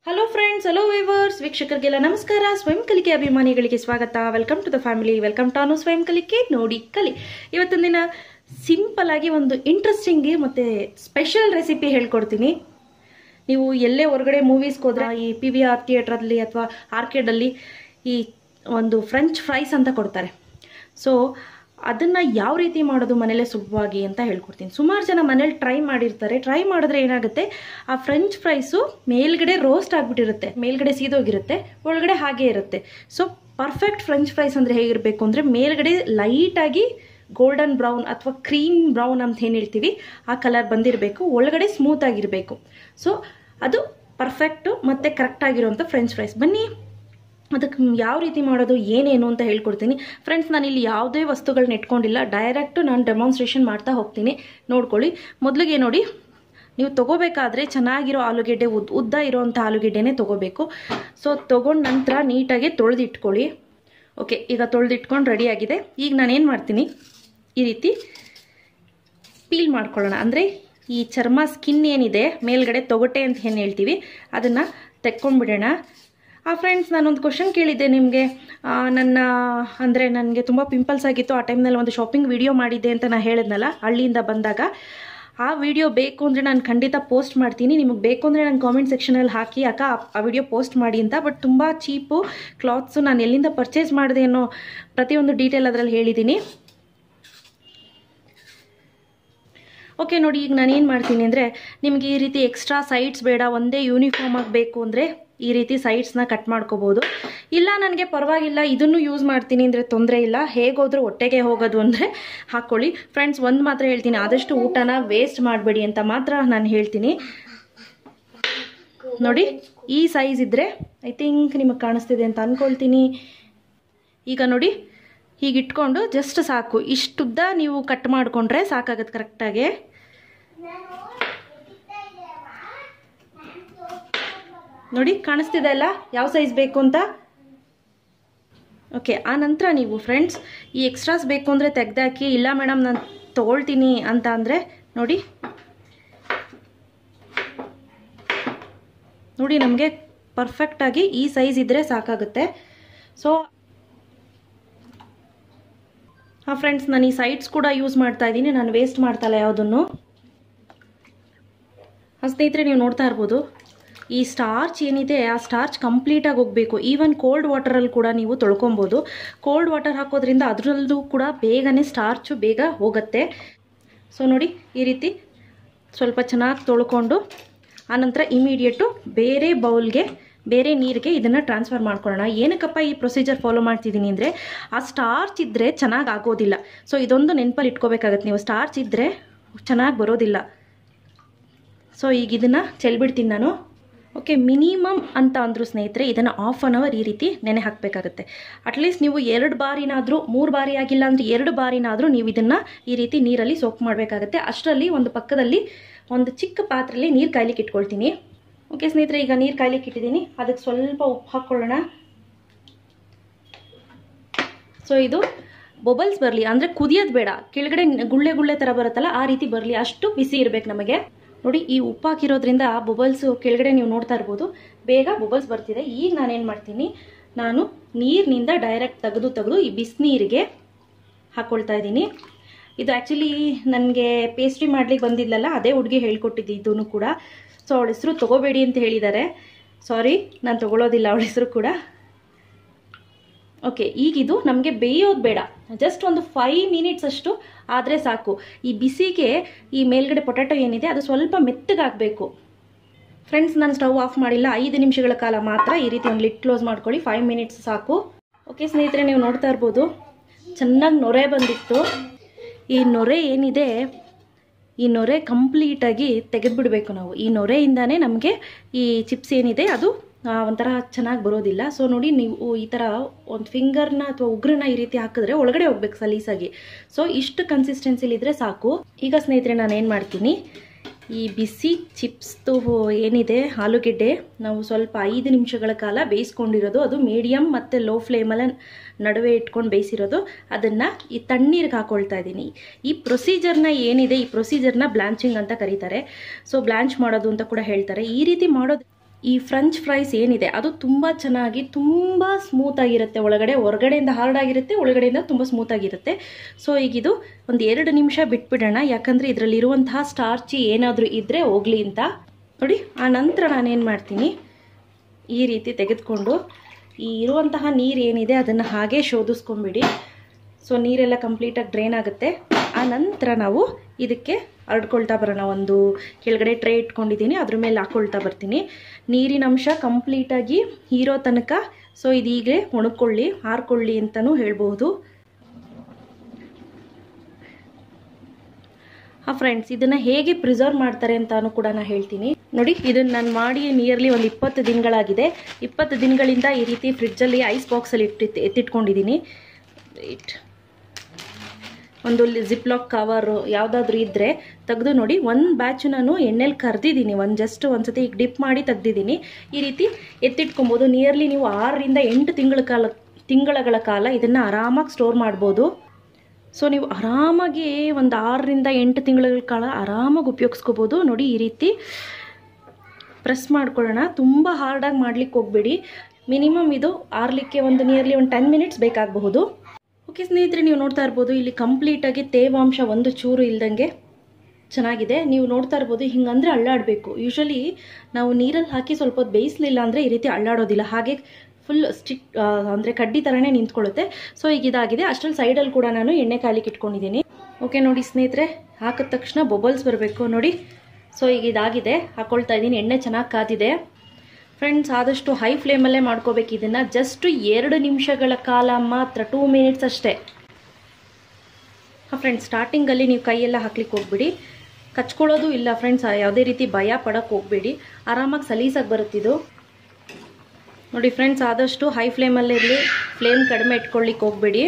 Hello friends, hello viewers, ವೀಕ್ಷಕರಿಗೆಲ್ಲ ನಮಸ್ಕಾರ. ಸ್ವಯಂ ಕಲಿಕೆ ಅಭಿಮಾನಿಗಳಿಗೆ ಸ್ವಾಗತ. Welcome to the family, welcome to Swayam Kalike. ನೋಡಿ ಕಲಿ. ಇವತ್ತಿನ ದಿನ ಸಿಂಪಲ್ ಆಗಿ ಒಂದು ಇಂಟ್ರೆಸ್ಟಿಂಗ್ ಮತ್ತೆ ಸ್ಪೆಷಲ್ ರೆಸಿಪಿ ಹೇಳ್ಕೊಡ್ತೀನಿ. ನೀವು ಎಲ್ಲೇ ಹೊರಗಡೆ ಮೂವೀಸ್ಗೆ ಹೋದ್ರೆ ಈ PVR ಥಿಯೇಟ್ರಲ್ಲಿ ಅಥವಾ ಆರ್ಕೇಡಲ್ಲಿ ಈ ಒಂದು ಫ್ರೆಂಚ್ ಫ್ರೈಸ್ ಅಂತ ಕೊಡ್ತಾರೆ. ಸೊ ಅದನ್ನು ಯಾವ ರೀತಿ ಮಾಡೋದು ಮನೇಲೆ ಸುಲಭವಾಗಿ ಅಂತ ಹೇಳ್ಕೊಡ್ತೀನಿ. ಸುಮಾರು ಜನ ಮನೇಲಿ ಟ್ರೈ ಮಾಡಿರ್ತಾರೆ. ಟ್ರೈ ಮಾಡಿದ್ರೆ ಏನಾಗುತ್ತೆ, ಆ ಫ್ರೆಂಚ್ ಫ್ರೈಸು ಮೇಲ್ಗಡೆ ರೋಸ್ಟ್ ಆಗಿಬಿಟ್ಟಿರುತ್ತೆ, ಮೇಲ್ಗಡೆ ಸೀದೋಗಿರುತ್ತೆ, ಒಳಗಡೆ ಹಾಗೆ ಇರುತ್ತೆ. ಸೊ ಪರ್ಫೆಕ್ಟ್ ಫ್ರೆಂಚ್ ಫ್ರೈಸ್ ಅಂದರೆ ಹೇಗಿರಬೇಕು ಅಂದರೆ, ಮೇಲ್ಗಡೆ ಲೈಟಾಗಿ ಗೋಲ್ಡನ್ ಬ್ರೌನ್ ಅಥವಾ ಕ್ರೀಮ್ ಬ್ರೌನ್ ಅಂತ ಏನು ಹೇಳ್ತೀವಿ ಆ ಕಲರ್ ಬಂದಿರಬೇಕು, ಒಳಗಡೆ ಸ್ಮೂತ್ ಆಗಿರಬೇಕು. ಸೊ ಅದು ಪರ್ಫೆಕ್ಟು ಮತ್ತು ಕರೆಕ್ಟಾಗಿರುವಂಥ ಫ್ರೆಂಚ್ ಫ್ರೈಸ್. ಬನ್ನಿ ಅದಕ್ಕೆ ಯಾವ ರೀತಿ ಮಾಡೋದು ಏನೇನು ಅಂತ ಹೇಳ್ಕೊಡ್ತೀನಿ. ಫ್ರೆಂಡ್ಸ್, ನಾನಿಲ್ಲಿ ಯಾವುದೇ ವಸ್ತುಗಳನ್ನ ಇಟ್ಕೊಂಡಿಲ್ಲ, ಡೈರೆಕ್ಟು ನಾನು ಡೆಮಾನ್ಸ್ಟ್ರೇಷನ್ ಮಾಡ್ತಾ ಹೋಗ್ತೀನಿ, ನೋಡ್ಕೊಳ್ಳಿ. ಮೊದಲಿಗೆ ನೋಡಿ, ನೀವು ತೊಗೋಬೇಕಾದ್ರೆ ಚೆನ್ನಾಗಿರೋ ಆಲೂಗೆಡ್ಡೆ, ಉದ್ದ ಇರೋವಂಥ ಆಲೂಗೆಡ್ಡೆನೇ ತೊಗೋಬೇಕು. ಸೊ ತೊಗೊಂಡು ನಂತರ ನೀಟಾಗಿ ತೊಳೆದಿಟ್ಕೊಳ್ಳಿ. ಓಕೆ, ಈಗ ತೊಳೆದಿಟ್ಕೊಂಡು ರೆಡಿಯಾಗಿದೆ. ಈಗ ನಾನೇನು ಮಾಡ್ತೀನಿ, ಈ ರೀತಿ ಪೀಲ್ ಮಾಡ್ಕೊಳ್ಳೋಣ. ಅಂದರೆ ಈ ಚರ್ಮ ಸ್ಕಿನ್ ಏನಿದೆ ಮೇಲ್ಗಡೆ ತೊಗಟೆ ಅಂತ ಏನು ಹೇಳ್ತೀವಿ ಅದನ್ನು ತೆಕ್ಕೊಂಡ್ಬಿಡೋಣ. ಫ್ರೆಂಡ್ಸ್, ನಾನೊಂದು ಕ್ವಶನ್ ಕೇಳಿದ್ದೆ ನಿಮಗೆ. ನನಗೆ ತುಂಬ ಪಿಂಪಲ್ಸ್ ಆಗಿತ್ತು. ಆ ಟೈಮ್ನಲ್ಲಿ ಒಂದು ಶಾಪಿಂಗ್ ವಿಡಿಯೋ ಮಾಡಿದ್ದೆ ಅಂತ ನಾನು ಹೇಳಿದ್ನಲ್ಲ, ಹಳ್ಳಿಯಿಂದ ಬಂದಾಗ. ಆ ವಿಡಿಯೋ ಬೇಕು ಅಂದರೆ ನಾನು ಖಂಡಿತ ಪೋಸ್ಟ್ ಮಾಡ್ತೀನಿ. ನಿಮಗೆ ಬೇಕು ಅಂದರೆ ನಾನು ಕಾಮೆಂಟ್ ಸೆಕ್ಷನಲ್ಲಿ ಹಾಕಿ, ಅಕ್ಕ ಆ ವಿಡಿಯೋ ಪೋಸ್ಟ್ ಮಾಡಿ ಅಂತ. ಬಟ್ ತುಂಬ ಚೀಪು ಕ್ಲಾತ್ಸು, ನಾನು ಎಲ್ಲಿಂದ ಪರ್ಚೇಸ್ ಮಾಡಿದೆ ಅನ್ನೋ ಪ್ರತಿಯೊಂದು ಡೀಟೇಲ್ ಅದರಲ್ಲಿ ಹೇಳಿದ್ದೀನಿ. ಓಕೆ ನೋಡಿ, ಈಗ ನಾನೇನು ಮಾಡ್ತೀನಿ ಅಂದರೆ, ನಿಮಗೆ ಈ ರೀತಿ ಎಕ್ಸ್ಟ್ರಾ ಸೈಡ್ಸ್ ಬೇಡ, ಒಂದೇ ಯೂನಿಫಾರ್ಮ್ ಆಗಬೇಕು ಅಂದರೆ ಈ ರೀತಿ ಸೈಡ್ಸ್ನ ಕಟ್ ಮಾಡ್ಕೋಬೋದು. ಇಲ್ಲ ನನಗೆ ಪರವಾಗಿಲ್ಲ ಇದನ್ನು ಯೂಸ್ ಮಾಡ್ತೀನಿ ಅಂದರೆ ತೊಂದರೆ ಇಲ್ಲ, ಹೇಗೋದ್ರೂ ಹೊಟ್ಟೆಗೆ ಹೋಗೋದು ಅಂದರೆ ಹಾಕ್ಕೊಳ್ಳಿ. ಫ್ರೆಂಡ್ಸ್, ಒಂದು ಮಾತ್ರ ಹೇಳ್ತೀನಿ, ಆದಷ್ಟು ಊಟನ ವೇಸ್ಟ್ ಮಾಡಬೇಡಿ ಅಂತ ಮಾತ್ರ ನಾನು ಹೇಳ್ತೀನಿ. ನೋಡಿ, ಈ ಸೈಜ್ ಇದ್ದರೆ ಐ ಥಿಂಕ್ ನಿಮಗೆ ಕಾಣಿಸ್ತಿದೆ ಅಂತ ಅಂದ್ಕೊಳ್ತೀನಿ. ಈಗ ನೋಡಿ, ಹೀಗೆ ಇಟ್ಕೊಂಡು ಜಸ್ಟ್ ಸಾಕು, ಇಷ್ಟುದ್ದ ನೀವು ಕಟ್ ಮಾಡಿಕೊಂಡ್ರೆ ಸಾಕಾಗತ್ತೆ ಕರೆಕ್ಟಾಗಿ. ನೋಡಿ, ಕಾಣಿಸ್ತಿದೆ ಅಲ್ಲ ಯಾವ ಸೈಜ್ ಬೇಕು ಅಂತ. ಓಕೆ, ಆ ನಂತರ ನೀವು ಫ್ರೆಂಡ್ಸ್ ಈ ಎಕ್ಸ್ಟ್ರಾಸ್ ಬೇಕು ಅಂದರೆ ತೆಗೆದಾಕಿ. ಇಲ್ಲ ಮೇಡಮ್ ನಾನು ತೊಗೊಳ್ತೀನಿ ಅಂತ ಅಂದರೆ ನೋಡಿ ನಮಗೆ ಪರ್ಫೆಕ್ಟಾಗಿ ಈ ಸೈಜ್ ಇದ್ದರೆ ಸಾಕಾಗುತ್ತೆ. ಸೊ ಫ್ರೆಂಡ್ಸ್, ನಾನು ಈ ಸೈಡ್ಸ್ ಕೂಡ ಯೂಸ್ ಮಾಡ್ತಾ ಇದ್ದೀನಿ, ನಾನು ವೇಸ್ಟ್ ಮಾಡ್ತಾಯಿಲ್ಲ ಯಾವುದನ್ನು. ಸ್ನೇಹಿತರೆ, ನೀವು ನೋಡ್ತಾ ಇರ್ಬೋದು, ಈ ಸ್ಟಾರ್ಚ್ ಏನಿದೆ ಆ ಸ್ಟಾರ್ಚ್ ಕಂಪ್ಲೀಟಾಗಿ ಹೋಗಬೇಕು. ಈವನ್ ಕೋಲ್ಡ್ ವಾಟರಲ್ಲಿ ಕೂಡ ನೀವು ತೊಳ್ಕೊಬೋದು. ಕೋಲ್ಡ್ ವಾಟರ್ ಹಾಕೋದ್ರಿಂದ ಅದರಲ್ಲೂ ಕೂಡ ಬೇಗನೆ ಸ್ಟಾರ್ಚು ಬೇಗ ಹೋಗುತ್ತೆ. ಸೊ ನೋಡಿ, ಈ ರೀತಿ ಸ್ವಲ್ಪ ಚೆನ್ನಾಗಿ ತೊಳ್ಕೊಂಡು ಆನಂತರ ಇಮಿಡಿಯೇಟು ಬೇರೆ ಬೌಲ್ಗೆ, ಬೇರೆ ನೀರಿಗೆ ಇದನ್ನು ಟ್ರಾನ್ಸ್ಫರ್ ಮಾಡ್ಕೊಳ್ಳೋಣ. ಏನಕ್ಕಪ್ಪ ಈ ಪ್ರೊಸೀಜರ್ ಫಾಲೋ ಮಾಡ್ತಿದ್ದೀನಿ ಅಂದರೆ, ಆ ಸ್ಟಾರ್ಚ್ ಇದ್ದರೆ ಚೆನ್ನಾಗಿ ಆಗೋದಿಲ್ಲ. ಸೊ ಇದೊಂದು ನೆನಪಲ್ಲಿ ಇಟ್ಕೋಬೇಕಾಗತ್ತೆ ನೀವು, ಸ್ಟಾರ್ಚ್ ಇದ್ದರೆ ಚೆನ್ನಾಗಿ ಬರೋದಿಲ್ಲ. ಸೊ ಈಗ ಇದನ್ನು ಚೆಲ್ಬಿಡ್ತೀನಿ ನಾನು. ಓಕೆ, ಮಿನಿಮಮ್ ಅಂತ ಅಂದರು ಸ್ನೇಹಿತರೆ, ಇದನ್ನು 1/2 hour ಈ ರೀತಿ ನೆನೆ ಹಾಕಬೇಕಾಗತ್ತೆ. ಅಟ್ಲೀಸ್ಟ್ ನೀವು 2 ಬಾರಿನಾದರೂ, 3 ಬಾರಿ ಆಗಿಲ್ಲ ಅಂದರೆ 2 ಬಾರಿನಾದರೂ ನೀವು ಇದನ್ನು ಈ ರೀತಿ ನೀರಲ್ಲಿ ಸೋಕ್ ಮಾಡಬೇಕಾಗತ್ತೆ. ಅಷ್ಟರಲ್ಲಿ ಒಂದು ಪಕ್ಕದಲ್ಲಿ ಒಂದು ಚಿಕ್ಕ ಪಾತ್ರೆಯಲ್ಲಿ ನೀರು ಕಾಯ್ಲಿಕ್ಕೆ ಇಟ್ಕೊಳ್ತೀನಿ. ಓಕೆ ಸ್ನೇಹಿತರೆ, ಈಗ ನೀರು ಕಾಯ್ಲಿಕ್ಕೆ ಇಟ್ಟಿದ್ದೀನಿ. ಅದಕ್ಕೆ ಸ್ವಲ್ಪ ಉಪ್ಪು ಹಾಕ್ಕೊಳ್ಳೋಣ. ಸೊ ಇದು ಬಬಲ್ಸ್ ಬರಲಿ, ಅಂದರೆ ಕುದಿಯೋದು ಬೇಡ, ಕೆಳಗಡೆ ಗುಳ್ಳೆ ಗುಳ್ಳೆ ಥರ ಬರುತ್ತಲ್ಲ ಆ ರೀತಿ ಬರಲಿ, ಅಷ್ಟು ಬಿಸಿ ಇರಬೇಕು ನಮಗೆ. ನೋಡಿ, ಈ ಉಪ್ಪು ಹಾಕಿರೋದ್ರಿಂದ ಬಬಲ್ಸು ಕೆಳಗಡೆ ನೀವು ನೋಡ್ತಾ ಇರ್ಬೋದು, ಬೇಗ ಬಬಲ್ಸ್ ಬರ್ತಿದೆ. ಈಗ ನಾನೇನು ಮಾಡ್ತೀನಿ, ನಾನು ನೀರಿನಿಂದ ಡೈರೆಕ್ಟ್ ತೆಗೆದು ಈ ಬಿಸಿನೀರಿಗೆ ಹಾಕ್ಕೊಳ್ತಾ ಇದ್ದೀನಿ. ಇದು ಆ್ಯಕ್ಚುಲಿ ನನಗೆ ಪೇಸ್ಟ್ರಿ ಮಾಡ್ಲಿಕ್ಕೆ ಬಂದಿಲ್ಲಲ್ಲ, ಅದೇ ಹುಡುಗಿ ಹೇಳ್ಕೊಟ್ಟಿದ್ದು ಇದನ್ನು ಕೂಡ. ಸೊ ಅವಳ ಹೆಸರು ತೊಗೋಬೇಡಿ ಅಂತ ಹೇಳಿದ್ದಾರೆ. ಸಾರಿ, ನಾನು ತೊಗೊಳೋದಿಲ್ಲ ಅವಳ ಹೆಸರು ಕೂಡ. ಓಕೆ, ಈಗಿದು ನಮಗೆ ಬೇಯೋದು ಬೇಡ, ಜಸ್ಟ್ ಒಂದು 5 minutes ಅಷ್ಟು ಆದರೆ ಸಾಕು. ಈ ಬಿಸಿಗೆ ಈ ಮೇಲ್ಗಡೆ ಪೊಟ್ಯಾಟೊ ಏನಿದೆ ಅದು ಸ್ವಲ್ಪ ಮೆತ್ತಗಾಗಬೇಕು. ಫ್ರೆಂಡ್ಸ್, ನಾನು ಸ್ಟವ್ ಆಫ್ ಮಾಡಿಲ್ಲ, 5 ನಿಮಿಷಗಳ ಕಾಲ ಮಾತ್ರ ಈ ರೀತಿ ಒಂದು ಲಿಡ್ ಕ್ಲೋಸ್ ಮಾಡ್ಕೊಳ್ಳಿ. 5 minutes ಸಾಕು. ಓಕೆ ಸ್ನೇಹಿತರೆ, ನೀವು ನೋಡ್ತಾ ಇರ್ಬೋದು, ಚೆನ್ನಾಗಿ ನೊರೆ ಬಂದಿತ್ತು. ಈ ನೊರೆ ಏನಿದೆ, ಈ ನೊರೆ ಕಂಪ್ಲೀಟಾಗಿ ತೆಗೆದುಬಿಡಬೇಕು ನಾವು. ಈ ನೊರೆಯಿಂದಾನೇ ನಮಗೆ ಈ ಚಿಪ್ಸ್ ಏನಿದೆ ಅದು ಒಂಥರ ಚೆನ್ನಾಗಿ ಬರೋದಿಲ್ಲ. ಸೊ ನೋಡಿ, ನೀವು ಈ ಥರ ಒಂದು ಫಿಂಗರ್ನ ಅಥವಾ ಉಗ್ರನ್ನ ಈ ರೀತಿ ಹಾಕಿದ್ರೆ ಒಳಗಡೆ ಹೋಗ್ಬೇಕು ಸಲೀಸಾಗಿ. ಸೊ ಇಷ್ಟು ಕನ್ಸಿಸ್ಟೆನ್ಸಿಲಿದ್ರೆ ಸಾಕು. ಈಗ ಸ್ನೇಹಿತರೆ, ನಾನು ಏನು ಮಾಡ್ತೀನಿ, ಈ ಬಿಸಿ ಚಿಪ್ಸ್ದು ಏನಿದೆ ಆಲೂಗೆಡ್ಡೆ, ನಾವು ಸ್ವಲ್ಪ 5 ನಿಮಿಷಗಳ ಕಾಲ ಬೇಯಿಸ್ಕೊಂಡಿರೋದು, ಅದು ಮೀಡಿಯಮ್ ಮತ್ತು ಲೋ ಫ್ಲೇಮಲ್ಲಿ ನಡುವೆ ಇಟ್ಕೊಂಡು ಬೇಯಿಸಿರೋದು, ಅದನ್ನು ಈ ತಣ್ಣೀರಿಗೆ ಹಾಕೊಳ್ತಾ ಇದ್ದೀನಿ. ಈ ಪ್ರೊಸೀಜರ್ನ ಏನಿದೆ, ಈ ಪ್ರೊಸೀಜರ್ನ ಬ್ಲಾಂಚಿಂಗ್ ಅಂತ ಕರೀತಾರೆ. ಸೊ ಬ್ಲಾಂಚ್ ಮಾಡೋದು ಅಂತ ಕೂಡ ಹೇಳ್ತಾರೆ. ಈ ರೀತಿ ಮಾಡೋದು ಈ ಫ್ರೆಂಚ್ ಫ್ರೈಸ್ ಏನಿದೆ ಅದು ತುಂಬ ಚೆನ್ನಾಗಿ ತುಂಬ ಸ್ಮೂತಾಗಿರುತ್ತೆ, ಹೊರಗಡೆಯಿಂದ ಹಾರ್ಡ್ ಆಗಿರುತ್ತೆ, ಒಳಗಡೆಯಿಂದ ತುಂಬ ಸ್ಮೂತಾಗಿರುತ್ತೆ. ಸೊ ಈಗಿದು ಒಂದು 2 ನಿಮಿಷ ಬಿಟ್ಬಿಡೋಣ, ಯಾಕಂದರೆ ಇದರಲ್ಲಿರುವಂತಹ ಸ್ಟಾರ್ಚಿ ಏನಾದರೂ ಇದ್ದರೆ ಹೋಗಲಿ ಅಂತ. ನೋಡಿ, ಆ ನಂತರ ನಾನೇನು ಮಾಡ್ತೀನಿ, ಈ ರೀತಿ ತೆಗೆದುಕೊಂಡು ಈ ಇರುವಂತಹ ನೀರು ಏನಿದೆ ಅದನ್ನು ಹಾಗೆ ಶೋಧಿಸ್ಕೊಂಬಿಡಿ. ಸೊ ನೀರೆಲ್ಲ ಕಂಪ್ಲೀಟಾಗಿ ಡ್ರೈನ್ ಆಗುತ್ತೆ. ಆ ನಂತರ ನಾವು ಇದಕ್ಕೆ ಹರಡ್ಕೊಳ್ತಾ ಬರೋಣ. ಒಂದು ಕೆಳಗಡೆ ಟ್ರೇ ಇಟ್ಕೊಂಡಿದ್ದೀನಿ, ಅದ್ರ ಮೇಲೆ ಹಾಕ್ಕೊಳ್ತಾ ಬರ್ತೀನಿ. ನೀರಿನ ಅಂಶ ಕಂಪ್ಲೀಟಾಗಿ ಹೀರೋ ತನಕ ಸೊ ಇದೀಗ ಒಣಕೊಳ್ಳಿ, ಹಾರ್ಕೊಳ್ಳಿ ಅಂತಲೂ ಹೇಳ್ಬೋದು. ಫ್ರೆಂಡ್ಸ್, ಇದನ್ನು ಹೇಗೆ ಪ್ರಿಸರ್ವ್ ಮಾಡ್ತಾರೆ ಅಂತಾನು ಕೂಡ ನಾನು ಹೇಳ್ತೀನಿ. ನೋಡಿ, ಇದನ್ನು ನಾನು ಮಾಡಿ ನಿಯರ್ಲಿ ಒಂದು 20 ದಿನಗಳಾಗಿದೆ. 20 ದಿನಗಳಿಂದ ಈ ರೀತಿ ಫ್ರಿಡ್ಜಲ್ಲಿ ಐಸ್ ಬಾಕ್ಸಲ್ಲಿ ಎತ್ತಿಟ್ಕೊಂಡಿದ್ದೀನಿ. ಒಂದು ಜಿಪ್ಲಾಕ್ ಕವರು ಯಾವುದಾದ್ರೂ ಇದ್ದರೆ ತೆಗೆದು ನೋಡಿ. ಒಂದು ಬ್ಯಾಚ್ ನಾನು ಎಣ್ಣೆಲಿ ಕರೆದಿದ್ದೀನಿ, ಒಂದ್ಸತಿ ಈಗ ಡಿಪ್ ಮಾಡಿ ತೆಗ್ದಿದ್ದೀನಿ. ಈ ರೀತಿ ಎತ್ತಿಟ್ಕೊಬೋದು. ನಿಯರ್ಲಿ ನೀವು 6 ರಿಂದ 8 ತಿಂಗಳ ಕಾಲ ಇದನ್ನು ಆರಾಮಾಗಿ ಸ್ಟೋರ್ ಮಾಡ್ಬೋದು. ಸೊ ನೀವು ಆರಾಮಾಗಿ ಒಂದು 6 ರಿಂದ 8 ತಿಂಗಳ ಕಾಲ ಆರಾಮಾಗಿ ಉಪಯೋಗಿಸ್ಕೋಬೋದು. ನೋಡಿ, ಈ ರೀತಿ ಪ್ರೆಸ್ ಮಾಡ್ಕೊಳ್ಳೋಣ. ತುಂಬ ಹಾರ್ಡಾಗಿ ಮಾಡ್ಲಿಕ್ಕೆ ಹೋಗಬೇಡಿ. ಮಿನಿಮಮ್ ಇದು ಆರ್ಲಿಕ್ಕೆ ಒಂದು ನಿಯರ್ಲಿ ಒಂದು 10 ಮಿನಿಟ್ಸ್ ಬೇಕಾಗಬಹುದು. ಓಕೆ ಸ್ನೇಹಿತರೆ, ನೀವು ನೋಡ್ತಾ ಇರ್ಬೋದು ಇಲ್ಲಿ ಕಂಪ್ಲೀಟಾಗಿ ತೇವಾಂಶ ಒಂದು ಚೂರು ಇಲ್ದಂಗೆ ಚೆನ್ನಾಗಿದೆ. ನೀವು ನೋಡ್ತಾ ಇರ್ಬೋದು, ಹಿಂಗಂದ್ರೆ ಅಳ್ಳಾಡಬೇಕು. ಯೂಶಲಿ ನಾವು ನೀರಲ್ಲಿ ಹಾಕಿ ಸ್ವಲ್ಪ ಹೊತ್ತು ಬೇಯಿಸಲಿಲ್ಲ ಅಂದರೆ ಈ ರೀತಿ ಅಳ್ಳಾಡೋದಿಲ್ಲ, ಹಾಗೆ ಫುಲ್ ಅಂದರೆ ಕಡ್ಡಿ ಥರನೇ ನಿಂತ್ಕೊಳ್ಳುತ್ತೆ. ಸೊ ಈಗ ಇದಾಗಿದೆ. ಅಷ್ಟರಲ್ಲಿ ಸೈಡಲ್ಲಿ ಕೂಡ ನಾನು ಎಣ್ಣೆ ಕಾಲಿಕ್ಕೆ ಇಟ್ಕೊಂಡಿದ್ದೀನಿ. ಓಕೆ ನೋಡಿ ಸ್ನೇಹಿತರೆ, ಹಾಕಿದ ತಕ್ಷಣ ಬಬಲ್ಸ್ ಬರಬೇಕು ನೋಡಿ. ಸೊ ಈಗ ಇದಾಗಿದೆ, ಹಾಕ್ಕೊಳ್ತಾ ಇದ್ದೀನಿ. ಎಣ್ಣೆ ಚೆನ್ನಾಗಿ ಕಾದಿದೆ. ಫ್ರೆಂಡ್ಸ್, ಆದಷ್ಟು ಹೈ ಫ್ಲೇಮಲ್ಲೇ ಮಾಡ್ಕೋಬೇಕು ಇದನ್ನು. ಜಸ್ಟ್ 2 ನಿಮಿಷಗಳ ಕಾಲ ಮಾತ್ರ, 2 ಮಿನಿಟ್ಸ್ ಅಷ್ಟೇ. ಫ್ರೆಂಡ್ಸ್, ಸ್ಟಾರ್ಟಿಂಗಲ್ಲಿ ನೀವು ಕೈಯೆಲ್ಲ ಹಾಕ್ಲಿಕ್ಕೆ ಹೋಗ್ಬಿಡಿ, ಕಚ್ಕೊಳ್ಳೋದು ಇಲ್ಲ ಫ್ರೆಂಡ್ಸ್. ಯಾವುದೇ ರೀತಿ ಭಯ ಪಡೋಕ್ಕೆ ಹೋಗ್ಬೇಡಿ, ಆರಾಮಾಗಿ ಸಲೀಸಾಗಿ ಬರುತ್ತಿದ್ದು. ನೋಡಿ ಫ್ರೆಂಡ್ಸ್, ಆದಷ್ಟು ಹೈ ಫ್ಲೇಮಲ್ಲೇ ಇರಲಿ, ಫ್ಲೇಮ್ ಕಡಿಮೆ ಇಟ್ಕೊಳ್ಳಿಕ್ಕೆ ಹೋಗ್ಬೇಡಿ.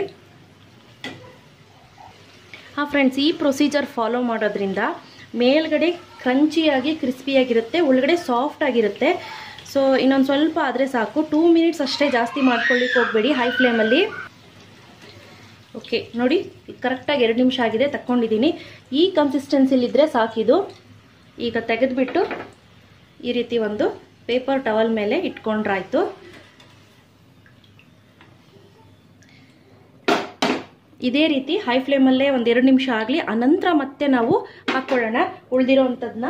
ಫ್ರೆಂಡ್ಸ್, ಈ ಪ್ರೊಸೀಜರ್ ಫಾಲೋ ಮಾಡೋದ್ರಿಂದ ಮೇಲ್ಗಡೆ ಕ್ರಂಚಿಯಾಗಿ ಕ್ರಿಸ್ಪಿಯಾಗಿರುತ್ತೆ, ಒಳಗಡೆ ಸಾಫ್ಟ್ ಆಗಿರುತ್ತೆ. ಸೊ ಇನ್ನೊಂದು ಸ್ವಲ್ಪ ಆದರೆ ಸಾಕು. 2 ಮಿನಿಟ್ಸ್ ಅಷ್ಟೇ, ಜಾಸ್ತಿ ಮಾಡ್ಕೊಳ್ಳಿಕ್ಕೆ ಹೋಗಬೇಡಿ ಹೈ ಫ್ಲೇಮಲ್ಲಿ. ಓಕೆ ನೋಡಿ, ಕರೆಕ್ಟಾಗಿ 2 ನಿಮಿಷ ಆಗಿದೆ, ತಕ್ಕೊಂಡಿದ್ದೀನಿ. ಈ ಕನ್ಸಿಸ್ಟೆನ್ಸಿಲಿದ್ದರೆ ಸಾಕಿದು. ಈಗ ತೆಗೆದುಬಿಟ್ಟು ಈ ರೀತಿ ಒಂದು ಪೇಪರ್ ಟವಲ್ ಮೇಲೆ ಇಟ್ಕೊಂಡ್ರಾಯ್ತು. ಇದೇ ರೀತಿ ಹೈ ಫ್ಲೇಮಲ್ಲೇ ಒಂದು 2 ನಿಮಿಷ ಆಗಲಿ. ಆನಂತರ ಮತ್ತೆ ನಾವು ಹಾಕ್ಕೊಳ್ಳೋಣ ಉಳಿದಿರೋ ಅಂಥದ್ದನ್ನ.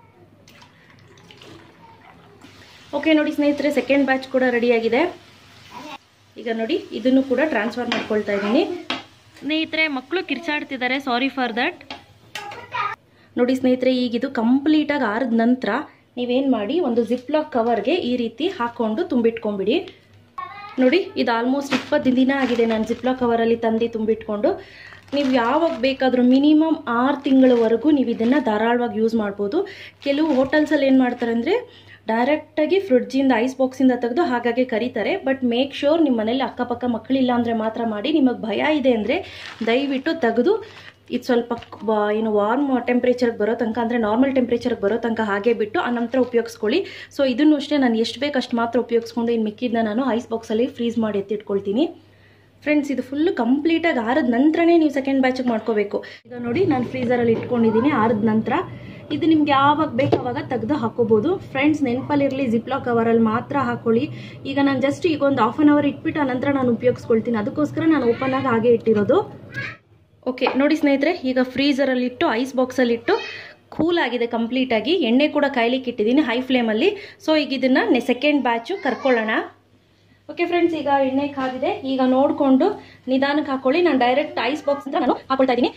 ಓಕೆ ನೋಡಿ ಸ್ನೇಹಿತರೆ, ಸೆಕೆಂಡ್ ಬ್ಯಾಚ್ ಕೂಡ ರೆಡಿಯಾಗಿದೆ. ಈಗ ನೋಡಿ, ಇದನ್ನು ಕೂಡ ಟ್ರಾನ್ಸ್ಫರ್ ಮಾಡ್ಕೊಳ್ತಾ ಇದ್ದೀನಿ. ಸ್ನೇಹಿತರೆ, ಮಕ್ಕಳು ಕಿರ್ಚಾಡ್ತಿದ್ದಾರೆ, ಸಾರಿ ಫಾರ್ ದಟ್. ನೋಡಿ ಸ್ನೇಹಿತರೆ, ಈಗಿದು ಕಂಪ್ಲೀಟಾಗಿ ಆರಿದ ನಂತರ ನೀವೇನು ಮಾಡಿ, ಒಂದು ಜಿಪ್ಲಾಕ್ ಕವರ್ಗೆ ಈ ರೀತಿ ಹಾಕ್ಕೊಂಡು ತುಂಬಿಟ್ಕೊಂಬಿಡಿ. ನೋಡಿ, ಇದು ಆಲ್ಮೋಸ್ಟ್ 20 ದಿನ ಆಗಿದೆ ನಾನು ಜಿಪ್ಲಾಕ್ ಕವರಲ್ಲಿ ತಂದು ತುಂಬಿಟ್ಕೊಂಡು. ನೀವು ಯಾವಾಗ ಬೇಕಾದರೂ ಮಿನಿಮಮ್ 6 ತಿಂಗಳವರೆಗೂ ನೀವು ಇದನ್ನು ಧಾರಾಳವಾಗಿ ಯೂಸ್ ಮಾಡ್ಬೋದು. ಕೆಲವು ಹೋಟೆಲ್ಸಲ್ಲಿ ಏನು ಮಾಡ್ತಾರೆ ಅಂದರೆ ಡೈರೆಕ್ಟಾಗಿ ಫ್ರಿಡ್ಜಿಂದ ಐಸ್ ಬಾಕ್ಸಿಂದ ತೆಗೆದು ಹಾಗಾಗಿ ಕರೀತಾರೆ. ಬಟ್ ಮೇಕ್ ಶ್ಯೂರ್ ನಿಮ್ಮ ಮನೇಲಿ ಅಕ್ಕಪಕ್ಕ ಮಕ್ಕಳಿಲ್ಲ ಅಂದರೆ ಮಾತ್ರ ಮಾಡಿ. ನಿಮಗೆ ಭಯ ಇದೆ ಅಂದರೆ ದಯವಿಟ್ಟು ತೆಗೆದು ಇದು ಸ್ವಲ್ಪ ಏನು ವಾರ್ಮ್ ಟೆಂಪ್ರೇಚರ್ಗೆ ಬರೋ ತನಕ, ಅಂದರೆ ನಾರ್ಮಲ್ ಟೆಂಪ್ರೇಚರ್ಗೆ ಬರೋ ತನಕ ಹಾಗೆ ಬಿಟ್ಟು ಆನಂತರ ಉಪಯೋಗಿಸ್ಕೊಳ್ಳಿ. ಸೊ ಇದನ್ನು ಅಷ್ಟೇ ನಾನು ಎಷ್ಟು ಬೇಕು ಅಷ್ಟು ಮಾತ್ರ ಉಪಯೋಗಿಸ್ಕೊಂಡು ಇನ್ನು ಮಿಕ್ಕಿದ್ದನ್ನ ನಾನು ಐಸ್ ಬಾಕ್ಸಲ್ಲಿ ಫ್ರೀಸ್ ಮಾಡಿ ಎತ್ತಿಟ್ಕೊಳ್ತೀನಿ. ಫ್ರೆಂಡ್ಸ್, ಇದು ಫುಲ್ಲು ಕಂಪ್ಲೀಟಾಗಿ ಆರಿದ ನಂತರನೇ ನೀವು ಸೆಕೆಂಡ್ ಬ್ಯಾಚಿಗೆ ಮಾಡ್ಕೋಬೇಕು. ಈಗ ನೋಡಿ, ನಾನು ಫ್ರೀಸರಲ್ಲಿ ಇಟ್ಕೊಂಡಿದ್ದೀನಿ. ಆರಿದ ನಂತರ ಇದು ನಿಮ್ಗೆ ಯಾವಾಗ ಬೇಕು ಅವಾಗ ತೆಗೆದು ಹಾಕೋಬಹುದು. ಫ್ರೆಂಡ್ಸ್, ನೆನಪಲ್ಲಿರಲಿ, ಜಿಪ್ಲಾಕ್ ಕವರಲ್ಲಿ ಮಾತ್ರ ಹಾಕೊಳ್ಳಿ. ಈಗ ನಾನು ಜಸ್ಟ್ ಈಗ ಒಂದು 1/2 ಅವರ್ ಇಟ್ಬಿಟ್ಟು ಆನಂತರ ನಾನು ಉಪಯೋಗಿಸ್ಕೊಳ್ತೀನಿ. ಅದಕ್ಕೋಸ್ಕರ ನಾನು ಓಪನ್ ಆಗಿ ಹಾಗೆ ಇಟ್ಟಿರೋದು. ಓಕೆ ನೋಡಿ ಸ್ನೇಹಿತರೆ, ಈಗ ಫ್ರೀಸರಲ್ಲಿಟ್ಟು ಐಸ್ ಬಾಕ್ಸಲ್ಲಿಟ್ಟು ಕೂಲ್ ಆಗಿದೆ ಕಂಪ್ಲೀಟಾಗಿ. ಎಣ್ಣೆ ಕೂಡ ಕಾಯ್ಲಿಕ್ಕೆ ಇಟ್ಟಿದ್ದೀನಿ ಹೈ ಫ್ಲೇಮಲ್ಲಿ. ಸೊ ಈಗ ಇದನ್ನು ಸೆಕೆಂಡ್ ಬ್ಯಾಚು ಕರ್ಕೊಳ್ಳೋಣ. ಓಕೆ ಫ್ರೆಂಡ್ಸ್, ಈಗ ಎಣ್ಣೆ ಕಾದಿದೆ. ಈಗ ನೋಡಿಕೊಂಡು ನಿಧಾನಕ್ಕೆ ಹಾಕೊಳ್ಳಿ. ನಾನು ಡೈರೆಕ್ಟ್ ಐಸ್ ಬಾಕ್ಸ್ ಅಂತ ನಾನು ಹಾಕೊಳ್ತಾ ಇದ್ದೀನಿ.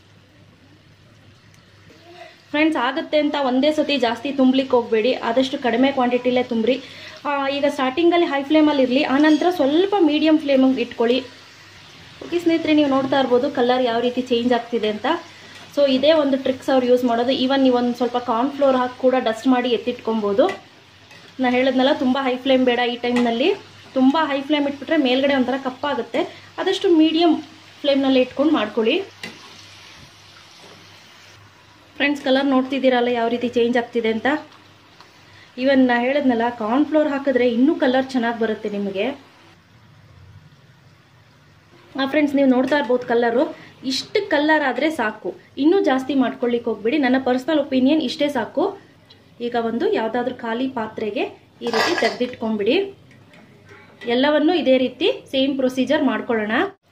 ಫ್ರೆಂಡ್ಸ್, ಆಗುತ್ತೆ ಅಂತ ಒಂದೇ ಸತಿ ಜಾಸ್ತಿ ತುಂಬಲಿಕ್ಕೆ ಹೋಗಬೇಡಿ, ಆದಷ್ಟು ಕಡಿಮೆ ಕ್ವಾಂಟಿಟಿಲೇ ತುಂಬ್ರಿ. ಈಗ ಸ್ಟಾರ್ಟಿಂಗಲ್ಲಿ ಹೈ ಫ್ಲೇಮಲ್ಲಿ ಇರಲಿ, ಆನಂತರ ಸ್ವಲ್ಪ ಮೀಡಿಯಮ್ ಫ್ಲೇಮಿಗೆ ಇಟ್ಕೊಳ್ಳಿ. ಓಕೆ ಸ್ನೇಹಿತರೆ, ನೀವು ನೋಡ್ತಾ ಇರ್ಬೋದು ಕಲರ್ ಯಾವ ರೀತಿ ಚೇಂಜ್ ಆಗ್ತಿದೆ ಅಂತ. ಸೊ ಇದೇ ಒಂದು ಟ್ರಿಕ್ಸ್ ಅವ್ರು ಯೂಸ್ ಮಾಡೋದು. ಈವನ್ ನೀವೊಂದು ಸ್ವಲ್ಪ ಕಾರ್ನ್ಫ್ಲೋರ್ ಹಾಕಿ ಕೂಡ ಡಸ್ಟ್ ಮಾಡಿ ಎತ್ತಿಟ್ಕೊಬೋದು. ನಾನು ಹೇಳಿದ್ನಲ್ಲ, ತುಂಬ ಹೈ ಫ್ಲೇಮ್ ಬೇಡ ಈ ಟೈಮ್ನಲ್ಲಿ. ತುಂಬ ಹೈ ಫ್ಲೇಮ್ ಇಟ್ಬಿಟ್ರೆ ಮೇಲ್ಗಡೆ ಒಂಥರ ಕಪ್ಪಾಗುತ್ತೆ. ಆದಷ್ಟು ಮೀಡಿಯಮ್ ಫ್ಲೇಮ್ನಲ್ಲಿ ಇಟ್ಕೊಂಡು ಮಾಡ್ಕೊಳ್ಳಿ. ಫ್ರೆಂಡ್ಸ್, ಕಲರ್ ನೋಡ್ತಿದ್ದೀರಲ್ಲ ಯಾವ ರೀತಿ ಚೇಂಜ್ ಆಗ್ತಿದೆ ಅಂತ. ಈವನ್ ನಾನು ಹೇಳಿದ್ನಲ್ಲ, ಕಾರ್ನ್ಫ್ಲೋರ್ ಹಾಕಿದ್ರೆ ಇನ್ನೂ ಕಲರ್ ಚೆನ್ನಾಗಿ ಬರುತ್ತೆ ನಿಮಗೆ. ಫ್ರೆಂಡ್ಸ್, ನೀವು ನೋಡ್ತಾ ಇರ್ಬೋದು ಕಲರು. ಇಷ್ಟು ಕಲರ್ ಆದರೆ ಸಾಕು, ಇನ್ನೂ ಜಾಸ್ತಿ ಮಾಡ್ಕೊಳ್ಳಿಕ್ಕೆ ಹೋಗ್ಬಿಡಿ. ನನ್ನ ಪರ್ಸನಲ್ ಒಪಿನಿಯನ್ ಇಷ್ಟೇ ಸಾಕು. ಈಗ ಒಂದು ಯಾವುದಾದ್ರೂ ಖಾಲಿ ಪಾತ್ರೆಗೆ ಈ ರೀತಿ ತೆಗೆದಿಟ್ಕೊಂಡ್ಬಿಡಿ. ಎಲ್ಲವನ್ನು ಇದೇ ರೀತಿ ಸೇಮ್ ಪ್ರೊಸೀಜರ್ ಮಾಡ್ಕೊಳ್ಳೋಣ.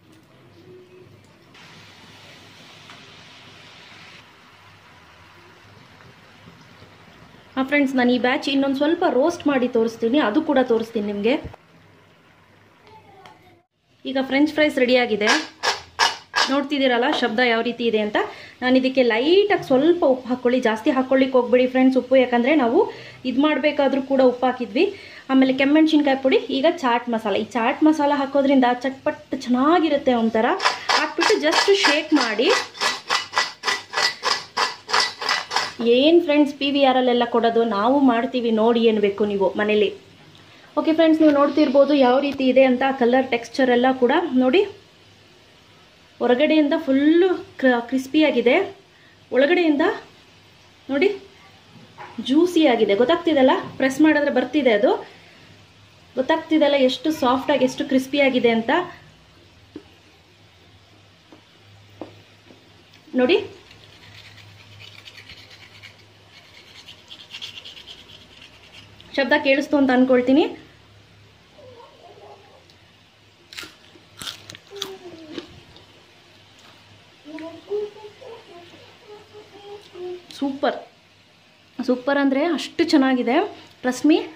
ಫ್ರೆಂಡ್ಸ್, ನಾನು ಈ ಬ್ಯಾಚ್ ಇನ್ನೊಂದು ಸ್ವಲ್ಪ ರೋಸ್ಟ್ ಮಾಡಿ ತೋರಿಸ್ತೀನಿ, ಅದು ಕೂಡ ತೋರಿಸ್ತೀನಿ ನಿಮಗೆ. ಈಗ ಫ್ರೆಂಚ್ ಫ್ರೈಸ್ ರೆಡಿಯಾಗಿದೆ. ನೋಡ್ತಿದ್ದೀರಲ್ಲ ಶಬ್ದ ಯಾವ ರೀತಿ ಇದೆ ಅಂತ. ನಾನು ಇದಕ್ಕೆ ಲೈಟಾಗಿ ಸ್ವಲ್ಪ ಉಪ್ಪು ಹಾಕ್ಕೊಳ್ಳಿ, ಜಾಸ್ತಿ ಹಾಕ್ಕೊಳ್ಳಿಕ್ಕೆ ಹೋಗ್ಬೇಡಿ ಫ್ರೆಂಡ್ಸ್ ಉಪ್ಪು, ಯಾಕಂದರೆ ನಾವು ಇದು ಮಾಡಬೇಕಾದ್ರೂ ಕೂಡ ಉಪ್ಪು ಹಾಕಿದ್ವಿ. ಆಮೇಲೆ ಕೆಮ್ಮೆಣ್ಸಿನ್ಕಾಯಿ ಪುಡಿ, ಈಗ ಚಾಟ್ ಮಸಾಲ. ಈ ಚಾಟ್ ಮಸಾಲ ಹಾಕೋದ್ರಿಂದ ಚಟ್ಪಟ್ ಚೆನ್ನಾಗಿರುತ್ತೆ ಒಂಥರ. ಹಾಕ್ಬಿಟ್ಟು ಜಸ್ಟ್ ಶೇಕ್ ಮಾಡಿ. ಏನು ಫ್ರೆಂಡ್ಸ್ PVR ಅಲ್ಲೆಲ್ಲ ಕೊಡೋದು, ನಾವು ಮಾಡ್ತೀವಿ ನೋಡಿ ಏನ್ಬೇಕು ನೀವು ಮನೇಲಿ. ಓಕೆ ಫ್ರೆಂಡ್ಸ್, ನೀವು ನೋಡ್ತಿರ್ಬೋದು ಯಾವ ರೀತಿ ಇದೆ ಅಂತ. ಕಲರ್ ಟೆಕ್ಸ್ಚರ್ ಎಲ್ಲ ಕೂಡ ನೋಡಿ, ಹೊರಗಡೆಯಿಂದ ಫುಲ್ಲು ಕ್ರಿಸ್ಪಿಯಾಗಿದೆ, ಒಳಗಡೆಯಿಂದ ನೋಡಿ ಜ್ಯೂಸಿ ಆಗಿದೆ. ಗೊತ್ತಾಗ್ತಿದೆಲ್ಲ, ಪ್ರೆಸ್ ಮಾಡಿದ್ರೆ ಬರ್ತಿದೆ, ಅದು ಗೊತ್ತಾಗ್ತಿದೆಲ್ಲ ಎಷ್ಟು ಸಾಫ್ಟಾಗಿ ಎಷ್ಟು ಕ್ರಿಸ್ಪಿಯಾಗಿದೆ ಅಂತ ನೋಡಿ. ಶಬ್ದ ಕೇಳಿಸ್ತು ಅಂತ ಅನ್ಕೊಳ್ತೀನಿ. ಸೂಪರ್ ಸೂಪರ್ ಅಂದರೆ ಅಷ್ಟು ಚೆನ್ನಾಗಿದೆ. ಟ್ರಸ್ಟ್ ಮೀ,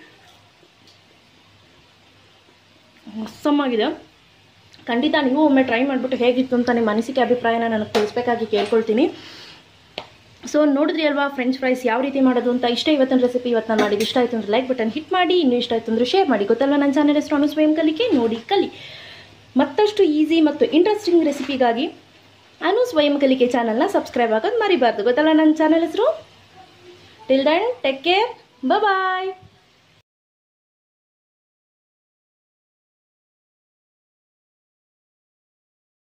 ಆಗಿದೆ. ಖಂಡಿತ ನೀವು ಒಮ್ಮೆ ಟ್ರೈ ಮಾಡಿಬಿಟ್ಟು ಹೇಗಿತ್ತು ಅಂತ ನಿಮ್ಮ ಅನಿಸಿಕೆ ಅಭಿಪ್ರಾಯನ ನನಗೆ ತಿಳಿಸ್ಬೇಕಾಗಿ ಕೇಳ್ಕೊಳ್ತೀನಿ. ಸೊ ನೋಡಿದ್ರಿ ಅಲ್ವಾ ಫ್ರೆಂಚ್ ಫ್ರೈಸ್ ಯಾವ ರೀತಿ ಮಾಡೋದು ಅಂತ. ಇಷ್ಟ ಇವತ್ತಿನ ರೆಸಿಪಿ ಇವತ್ತು ನಾನು ಮಾಡಿದ್ದು. ಇಷ್ಟ ಆಯಿತು ಅಂದರೆ ಲೈಕ್ ಬಟನ್ ಹಿಟ್ ಮಾಡಿ, ಇನ್ನೂ ಇಷ್ಟ ಆಯಿತು ಅಂದರೆ ಶೇರ್ ಮಾಡಿ. ಗೊತ್ತಲ್ವ ನನ್ನ ಚಾನಲ್ ಹೆಸರು ಅನುಸ್ವಯಂಕಲಿಕೆ, ನೋಡಿ ಕಲಿ. ಮತ್ತಷ್ಟು ಈಸಿ ಮತ್ತು ಇಂಟ್ರೆಸ್ಟಿಂಗ್ ರೆಸಿಪಿಗಾಗಿ ಅನುಸ್ವಯಂಕಲಿಕೆ ಚಾನಲ್ನ ಸಬ್ಸ್ಕ್ರೈಬ್ ಆಗೋದು ಮರಿಬಾರ್ದು. ಗೊತ್ತಲ್ಲ ನನ್ನ ಚಾನಲ್ ಹೆಸರು. ಟಿಲ್ ದೆನ್ ಟೇಕ್ ಕೇರ್, ಬಾಯ್.